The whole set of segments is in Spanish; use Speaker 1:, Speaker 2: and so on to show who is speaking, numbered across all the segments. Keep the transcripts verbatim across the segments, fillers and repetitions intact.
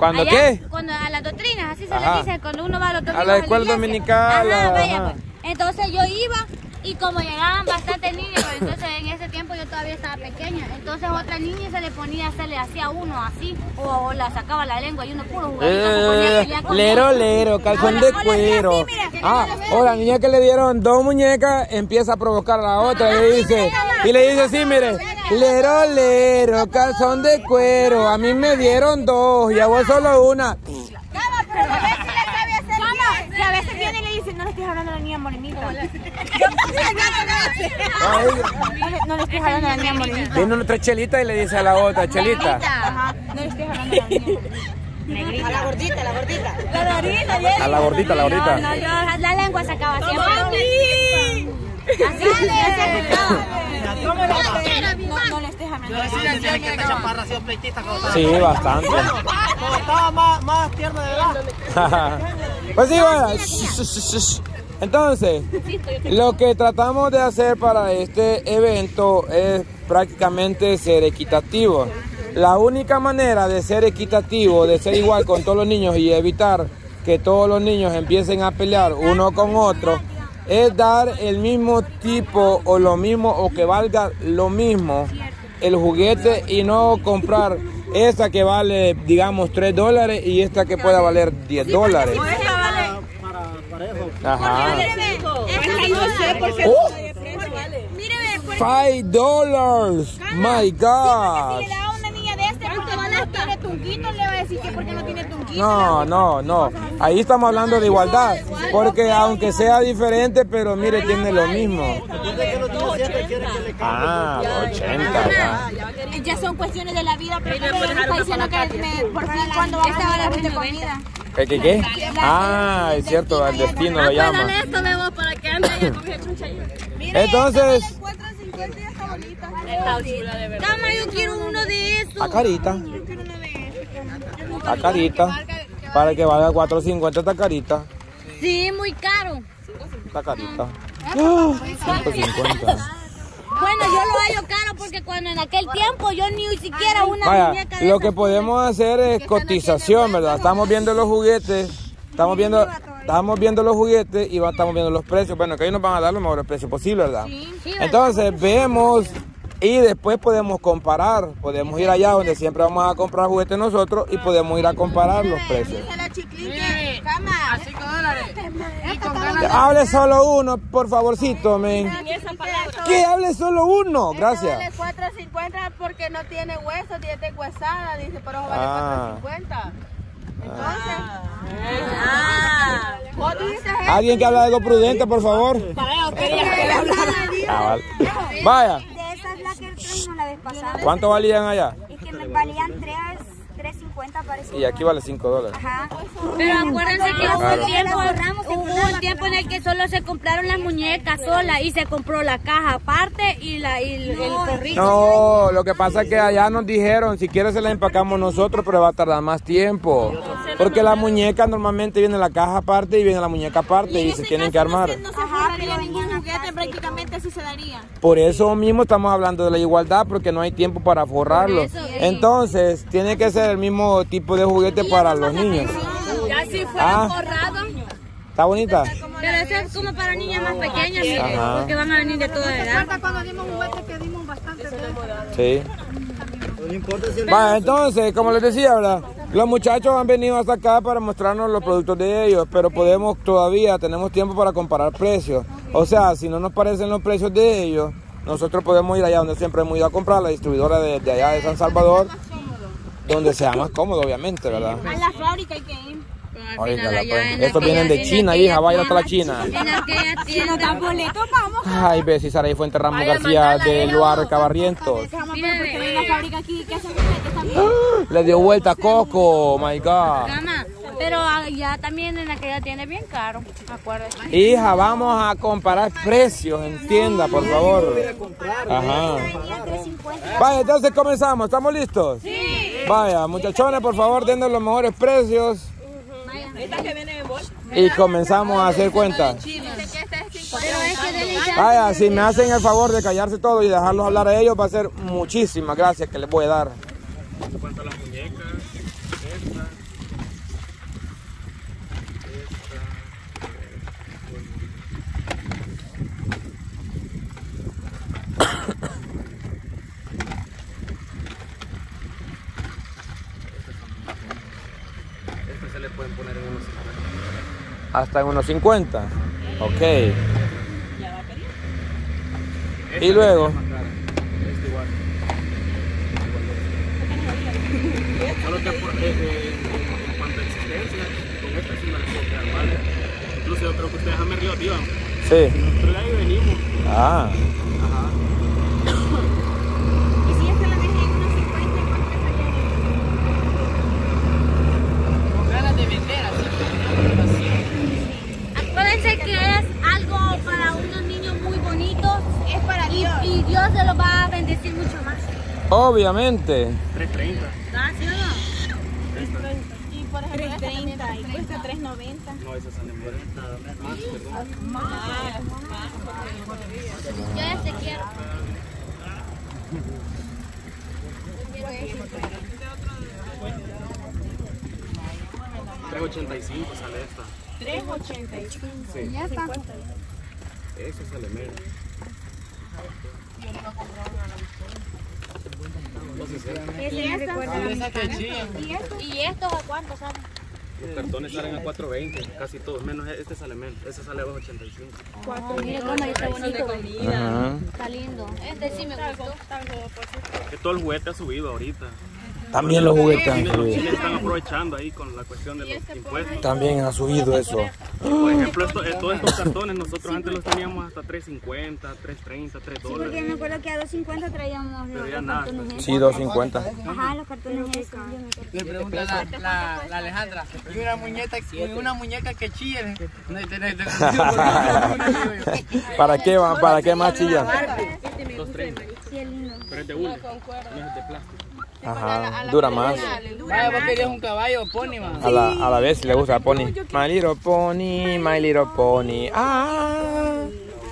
Speaker 1: ¿Cuándo
Speaker 2: allá,
Speaker 1: qué?
Speaker 2: Cuando a las doctrinas, así se
Speaker 1: Ajá.
Speaker 2: le dice, cuando uno va a los domingos
Speaker 1: A la escuela dominical.
Speaker 2: Ajá, vaya,
Speaker 1: ajá.
Speaker 2: pues. Entonces yo iba y como llegaban bastantes niños, pues, entonces en ese tiempo yo todavía estaba pequeña, entonces otra niña se le ponía, se le hacía uno así, o, o la sacaba la lengua y uno puro jugadito se ponía a pelear con
Speaker 1: Lero,
Speaker 2: ella.
Speaker 1: lero, calzón de cuero. Ah, o la niña que le dieron dos muñecas empieza a provocar a la otra y le dice, y le dice así, mire, lero, lero, calzón de cuero, a mí me dieron dos y a vos solo una.
Speaker 3: Que a veces viene y le dice, no le estés hablando a la niña morenita. No le, no le estés hablando a la niña morenita.
Speaker 1: Viene una otra chelita y le dice a la otra, chelita.
Speaker 3: Ajá, no le estés hablando a la niña morenita. A la gordita, a la gordita. La gordita,
Speaker 1: A la gordita, la gordita.
Speaker 2: No, yo la lengua sacaba siempre. Así se sacaba.
Speaker 3: No, no le estés hablando.
Speaker 4: Yo decía decía que esta chaparra ha sido pleitista cuando estaba.
Speaker 1: Sí, bastante.
Speaker 4: Cuando estaba más, más tierna de edad.
Speaker 1: Pues sí, vaya. Entonces, lo que tratamos de hacer para este evento es prácticamente ser equitativo. La única manera de ser equitativo, de ser igual con todos los niños y evitar que todos los niños empiecen a pelear uno con otro, es dar el mismo tipo o lo mismo o que valga lo mismo el juguete y no comprar esta que vale, digamos, tres dólares y esta que pueda valer diez dólares.
Speaker 4: Para parejo.
Speaker 1: Ajá.
Speaker 3: Oh.
Speaker 1: Five dollars. My God.
Speaker 3: Si le da a una niña de este porque no tiene tunquito, le va a decir que porque no tiene tunquito.
Speaker 1: No, no, no. Ahí estamos hablando de igualdad. Porque aunque sea diferente, pero mire, tiene lo mismo. Ah, ochenta. Ya.
Speaker 3: Ya son cuestiones de la vida, pero me está diciendo que me, por fin cuando vamos a hablar de comida.
Speaker 1: ¿Qué, qué, qué? Ah, es cierto, el destino lo llama.
Speaker 2: esto, Bebo, para que ande y coge chuncha.
Speaker 1: Entonces,
Speaker 2: Está chula, de verdad. Cama, yo quiero uno de esos.
Speaker 1: a carita. A carita. Para que valga cuatro cincuenta esta carita.
Speaker 2: Sí, muy caro.
Speaker 1: Esta carita. cinco cincuenta.
Speaker 2: Bueno, yo lo hallo caro porque cuando en aquel tiempo yo ni siquiera una
Speaker 1: Vaya,
Speaker 2: muñeca de
Speaker 1: lo
Speaker 2: esas
Speaker 1: que podemos hacer es cotización, ¿verdad? Estamos viendo los juguetes, estamos viendo, estamos viendo los juguetes y va- estamos viendo los precios. Bueno, que ellos nos van a dar los mejores precios posibles, ¿verdad? Entonces vemos y después podemos comparar. Podemos ir allá donde siempre vamos a comprar juguetes nosotros y podemos ir a comparar los precios.
Speaker 4: A cinco dólares. Y con ganas
Speaker 1: Hable solo uno, por favorcito, men. Que hable solo uno, gracias.
Speaker 3: Vale cuatro cincuenta porque no tiene hueso, tiene huesada, dice, pero vale
Speaker 1: Ah.
Speaker 3: cuatro cincuenta. Entonces,
Speaker 2: Ah.
Speaker 3: vos dices
Speaker 1: Alguien que habla algo prudente, por favor. Ah, vale. Vaya,
Speaker 5: De esas la que trajimos la vez pasada.
Speaker 1: ¿cuánto valían allá?
Speaker 5: Es que me valían tres cincuenta parece.
Speaker 1: Y aquí vale cinco dólares.
Speaker 5: Ajá.
Speaker 2: Pero acuérdense que hubo
Speaker 1: Claro.
Speaker 2: un tiempo,
Speaker 5: Ahorramos el
Speaker 2: hubo
Speaker 5: programa,
Speaker 2: un tiempo en el que solo se compraron las muñecas solas y se compró la caja aparte y, la, y el, el corrito.
Speaker 1: No, lo que pasa es que allá nos dijeron, si quieres se la empacamos nosotros, pero va a tardar más tiempo. Porque la muñeca normalmente viene la caja aparte y viene la muñeca aparte y se tienen que armar.
Speaker 3: no se forraría ningún juguete, prácticamente así se daría.
Speaker 1: Por eso mismo estamos hablando de la igualdad, porque no hay tiempo para forrarlo. Entonces, tiene que ser el mismo tipo de juguete para los niños.
Speaker 2: Ya si fuera
Speaker 1: Ah.
Speaker 2: forrado,
Speaker 1: ¿Está bonita?
Speaker 2: pero eso es como para niñas más pequeñas, mire,
Speaker 1: Ajá.
Speaker 2: porque van a venir de toda edad.
Speaker 3: Cuando dimos juguetes que dimos bastante de
Speaker 1: Sí.
Speaker 4: no importa si el
Speaker 1: Vaya, entonces, como les decía, ¿verdad? Los muchachos han venido hasta acá para mostrarnos los productos de ellos, pero podemos todavía, tenemos tiempo para comparar precios. O sea, si no nos parecen los precios de ellos, nosotros podemos ir allá donde siempre hemos ido a comprar, la distribuidora de, de allá de San Salvador, donde sea más cómodo, obviamente, ¿verdad?
Speaker 3: A la fábrica hay que ir.
Speaker 1: Oiga, pues, estos vienen de China, hija, vaya hasta la China.
Speaker 2: En aquella
Speaker 3: Si nos dan
Speaker 2: tienda.
Speaker 3: boletos, vamos.
Speaker 1: Ay, ve, si Saraí Fuente Ramos García de Luar Cabarrientos.
Speaker 3: Vamos, pero porque hay una fábrica aquí que hace juguetes también.
Speaker 1: Le dio vuelta a Coco, my God.
Speaker 2: Gama, pero allá también en aquella tienda es bien caro, acuérdate.
Speaker 1: Hija, vamos a comparar precios en tienda, por favor. Ajá. Vaya, entonces comenzamos. ¿Estamos listos? Sí. Vaya, muchachones, por favor, dennos los mejores precios. Y comenzamos a hacer cuentas. Vaya, si me hacen el favor de callarse todo y dejarlos hablar a ellos, va a ser muchísimas gracias que les voy a dar.
Speaker 6: se le pueden poner en unos cincuenta.
Speaker 1: Hasta en unos cincuenta. Ok.
Speaker 3: Ya va a pedir.
Speaker 1: Y luego.
Speaker 6: Este igual. Solo que por, eh, eh, en cuanto a existencia, con esta sí me la puedo quedar mal. Incluso yo creo que ustedes a Merliot iban.
Speaker 1: Sí.
Speaker 6: Nosotros de ahí venimos.
Speaker 1: Ah.
Speaker 6: Ajá.
Speaker 3: Y si esta la dejé en unos cincuenta, ¿cuánto me salía?
Speaker 4: Con ganas de vender así.
Speaker 2: Acuérdense que es algo para unos niños muy bonitos.
Speaker 3: Es para
Speaker 2: Y,
Speaker 3: Dios.
Speaker 2: y Dios se los va a bendecir mucho más.
Speaker 1: Obviamente.
Speaker 6: tres treinta.
Speaker 2: ¿Ah, sí o no?
Speaker 3: Y por ejemplo, esta treinta y cuesta tres noventa.
Speaker 6: No, esa sale más. Más, perdón.
Speaker 2: Yo este quiero.
Speaker 6: tres ochenta y cinco sale esta.
Speaker 3: tres ochenta y cinco.
Speaker 6: Sí.
Speaker 2: Ya está.
Speaker 6: Eso sale menos.
Speaker 3: ¿Es esta?
Speaker 4: Esa que chilla.
Speaker 3: ¿Y esto?
Speaker 2: ¿Y estos a cuánto salen?
Speaker 6: Los cartones salen a cuatro veinte, casi todos, menos este sale menos. Este sale a dos ochenta y cinco.
Speaker 2: Mire cómo está bonito.
Speaker 1: Ajá.
Speaker 2: Está lindo. Este sí me gustó.
Speaker 6: Que todo el juguete ha subido ahorita.
Speaker 1: También los juguetes han
Speaker 6: Los
Speaker 1: subido.
Speaker 6: chiles están aprovechando ahí con la cuestión de los impuestos.
Speaker 1: También ha subido eso.
Speaker 6: Por ejemplo, esto- eh, todos estos cartones nosotros antes los teníamos hasta tres cincuenta, tres treinta, tres
Speaker 5: Sí, porque yo me
Speaker 6: dólares.
Speaker 5: acuerdo que a dos cincuenta traíamos
Speaker 6: Pero
Speaker 5: los,
Speaker 6: ya
Speaker 5: los
Speaker 6: nada.
Speaker 5: cartones esos.
Speaker 1: Sí, dos cincuenta.
Speaker 5: Ajá, los cartones esos. yo me acuerdo.
Speaker 4: Le pregunta la, la, la Alejandra, y una muñeca, y una muñeca que chille. No, no, no, no,
Speaker 1: ¿Para qué va? ¿Para qué más chilla?
Speaker 6: dos treinta.
Speaker 5: Sí, es lindo.
Speaker 6: Pero es de hule, no es de plástico.
Speaker 1: Ajá. Dura más.
Speaker 4: Vaya, vos querías un caballo, pony, man.
Speaker 1: A la, a la vez si le gusta el pony. My little pony, my little pony. Ah.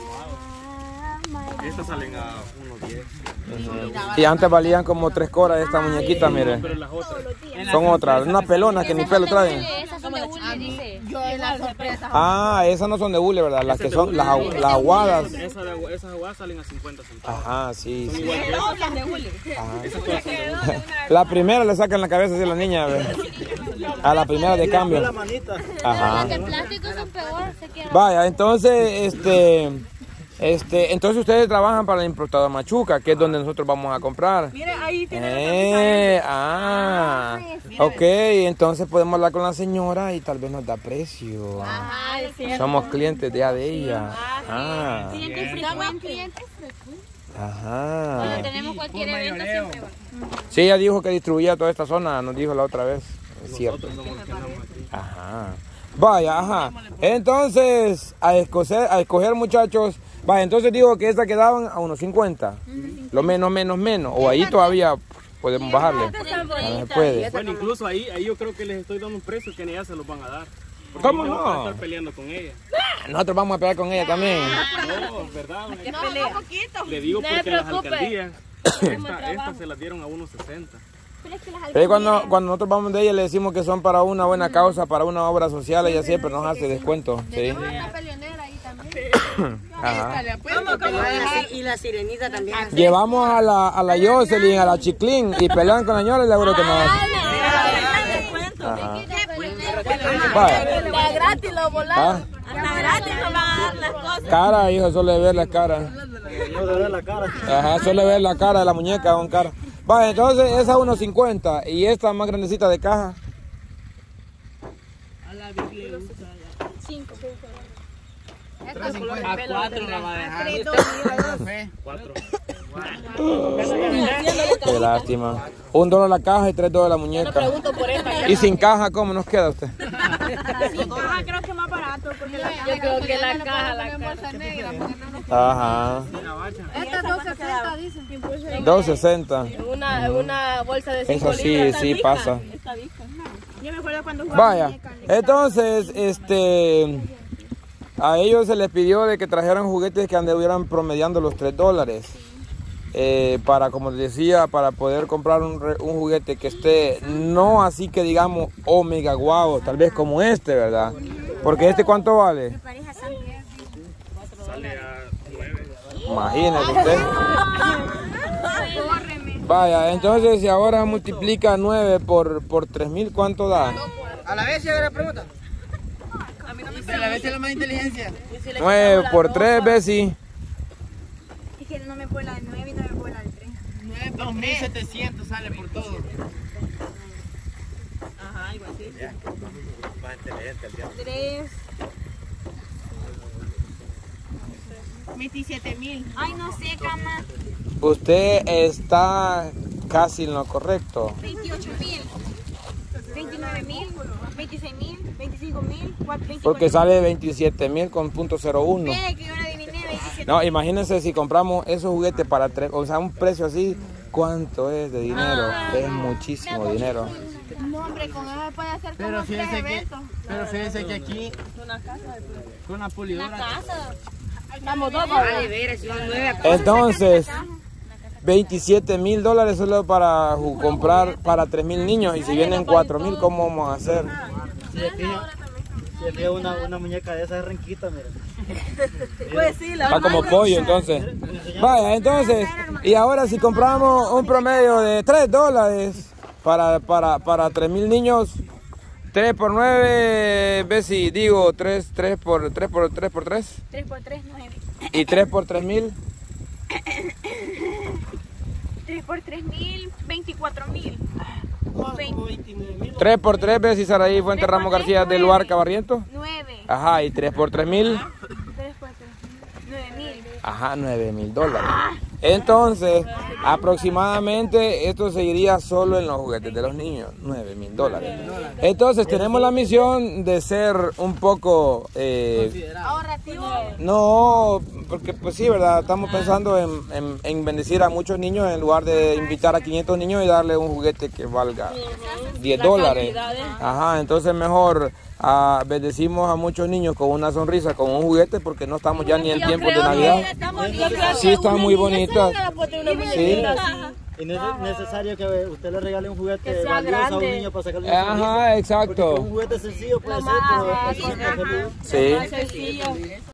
Speaker 6: Estas salen a uno diez.
Speaker 1: Y antes valían como tres coras estas muñequitas, mire.
Speaker 6: Pero las otras,
Speaker 1: Son otras, unas pelonas que ni pelo traen.
Speaker 2: Esas son de hule, dice.
Speaker 3: Yo en la sorpresa.
Speaker 1: Ah, esas no son de hule, ¿verdad? Las que son las, agu- las aguadas.
Speaker 6: esas, de agua- esas aguas salen a cincuenta centavos.
Speaker 1: Ajá, sí, sí.
Speaker 6: Igual que estas.
Speaker 3: Doblan de hule.
Speaker 6: Esas todas son de hule.
Speaker 1: La primera le sacan la cabeza así a la niña, ve. A la primera de cambio. Ajá.
Speaker 2: Las de plástico son peores. Se quieren.
Speaker 1: Vaya, entonces, este, este, entonces ustedes trabajan para el importador Machuca, que es donde nosotros vamos a comprar.
Speaker 3: Mire, ahí tiene
Speaker 1: Eh, ah, ok, entonces podemos hablar con la señora y tal vez nos da precio.
Speaker 3: Ajá, es cierto.
Speaker 1: Somos clientes ya de ella. Ah,
Speaker 3: Clientes frecuentes.
Speaker 1: ajá.
Speaker 2: Cuando tenemos cualquier evento siempre va.
Speaker 1: Sí, ella dijo que distribuía toda esta zona, nos dijo la otra vez. Es cierto.
Speaker 6: Nosotros somos los que andamos aquí.
Speaker 1: Ajá. Vaya, ajá. Entonces, a escoger, a escoger muchachos. Vaya, entonces digo que estas quedaban a unos cincuenta. Lo menos, menos, menos. O ahí todavía podemos bajarle. No se puede.
Speaker 6: Bueno, incluso ahí, ahí yo creo que les estoy dando un precio que ni ya se los van a dar. Porque
Speaker 1: ¿Cómo
Speaker 6: yo
Speaker 1: no?
Speaker 6: voy a estar peleando con ella.
Speaker 1: Nosotros vamos a pelear con ella también.
Speaker 6: No, ¿verdad?
Speaker 3: No, no, poquito.
Speaker 6: Le digo
Speaker 2: No
Speaker 6: porque
Speaker 2: se
Speaker 6: las
Speaker 2: preocupe.
Speaker 6: alcaldías, esta, esta se las dieron a uno sesenta.
Speaker 1: Pero cuando, cuando nosotros vamos de ella le decimos que son para una buena causa, para una obra social, ella siempre nos hace descuento. Sí.
Speaker 2: Una peleonera ahí también.
Speaker 1: Ajá.
Speaker 7: Y la sirenita también.
Speaker 1: Llevamos a la, a la Jocelyn, a la Chiclín y pelean con la señora y le aseguro que nos Ajá. Vaya.
Speaker 3: Está gratis los
Speaker 1: Ah,
Speaker 3: volados. Hasta gratis nos van a dar las cosas.
Speaker 1: cara, hijo, solo de ver la cara.
Speaker 6: Yo de ver la cara.
Speaker 1: Ajá, solo de ver la cara de la muñeca con cara. Vaya, entonces esa es unos cincuenta y esta más grandecita de caja.
Speaker 4: A cuatro la va a dejar.
Speaker 6: Cuatro.
Speaker 1: Qué lástima. Un dólar la caja y tres dólares la muñeca. Y sin caja, ¿cómo nos queda usted?
Speaker 3: Ajá, creo que es más barato porque la
Speaker 4: Yo creo que la caja, la caja.
Speaker 1: Ajá.
Speaker 2: Esta dos sesenta dicen.
Speaker 1: dos sesenta.
Speaker 4: Una, una bolsa de cinco
Speaker 1: Eso sí,
Speaker 4: libras.
Speaker 1: sí pasa.
Speaker 3: Yo me acuerdo cuando jugaba
Speaker 1: Vaya,
Speaker 3: muñeca.
Speaker 1: entonces, este, a ellos se les pidió de que trajeran juguetes que anduvieran promediando los tres dólares. Eh, para, como les decía, para poder comprar un, re- un juguete que esté, no así que digamos, omega guau, tal vez como este, ¿verdad? Porque este, ¿cuánto vale?
Speaker 5: Pareja San Miguel.
Speaker 6: Sale a nueve.
Speaker 1: Imagínese usted. Vaya, entonces si ahora multiplica nueve por, por tres mil, ¿cuánto da?
Speaker 4: A la vez, si hago la pregunta. A la vez es la más inteligencia.
Speaker 1: nueve por tres, Bessie.
Speaker 3: Es que no me puedo la de nueve y no me puedo la de tres.
Speaker 4: dos mil setecientos sale por todo.
Speaker 3: Ajá, igual sí. tres. veintisiete mil. Ay, no sé, cama.
Speaker 1: Usted está casi en lo correcto.
Speaker 3: veintiocho mil. veintinueve mil. veintiséis mil. veinticinco mil.
Speaker 1: Porque sale veintisiete mil con punto cero uno.
Speaker 3: Ve que yo no adiviné, veintisiete.
Speaker 1: No, imagínense si compramos esos juguetes para tres, o sea, un precio así, ¿cuánto es de dinero? Es muchísimo dinero.
Speaker 3: No, hombre, con eso puede hacer como
Speaker 4: Pero
Speaker 3: tres
Speaker 4: fíjense que,
Speaker 3: eventos.
Speaker 4: pero fíjense que aquí con una pulidora.
Speaker 2: Casa.
Speaker 3: Vamos, dos.
Speaker 7: Ah, de veras, si van nueve a
Speaker 1: Entonces, veintisiete mil dólares solo para ju- comprar para tres mil niños. Y si vienen cuatro mil, ¿cómo vamos a hacer?
Speaker 8: Si le pilla, si le pilla una, una muñeca de esas renquita, mira.
Speaker 3: Pues sí, la
Speaker 1: Está como pollo, entonces. Vaya, entonces, y ahora si compramos un promedio de tres dólares para, para, para tres mil niños, tres por nueve, Bessie, digo, tres, tres por tres por tres por tres.
Speaker 3: tres por tres, nueve.
Speaker 1: Y tres por tres mil.
Speaker 3: tres por tres mil, veinticuatro mil.
Speaker 1: tres por tres, Bessie, Saraí, Fuente Ramos García del Luar Cabarriento.
Speaker 3: nueve.
Speaker 1: Ajá, y tres por tres mil.
Speaker 3: tres por tres, nueve mil.
Speaker 1: Ajá, nueve mil dólares. Entonces, aproximadamente esto seguiría solo en los juguetes de los niños, nueve mil dólares. Entonces, tenemos la misión de ser un poco... Eh,
Speaker 3: Ahorrativo.
Speaker 1: no, porque pues sí, ¿verdad? Estamos pensando en, en, en bendecir a muchos niños en lugar de invitar a quinientos niños y darle un juguete que valga diez dólares. Ajá, entonces mejor... Ah, bendecimos a muchos niños con una sonrisa, con un juguete, porque no estamos ya ni en tiempos de Navidad. Sí, están muy bonitas. Sí.
Speaker 8: Y no es necesario que usted le regale un juguete valioso a un niño para sacarle una sonrisa.
Speaker 1: Ajá, exacto.
Speaker 8: Porque un juguete sencillo puede ser, pero es feliz.
Speaker 1: Sí.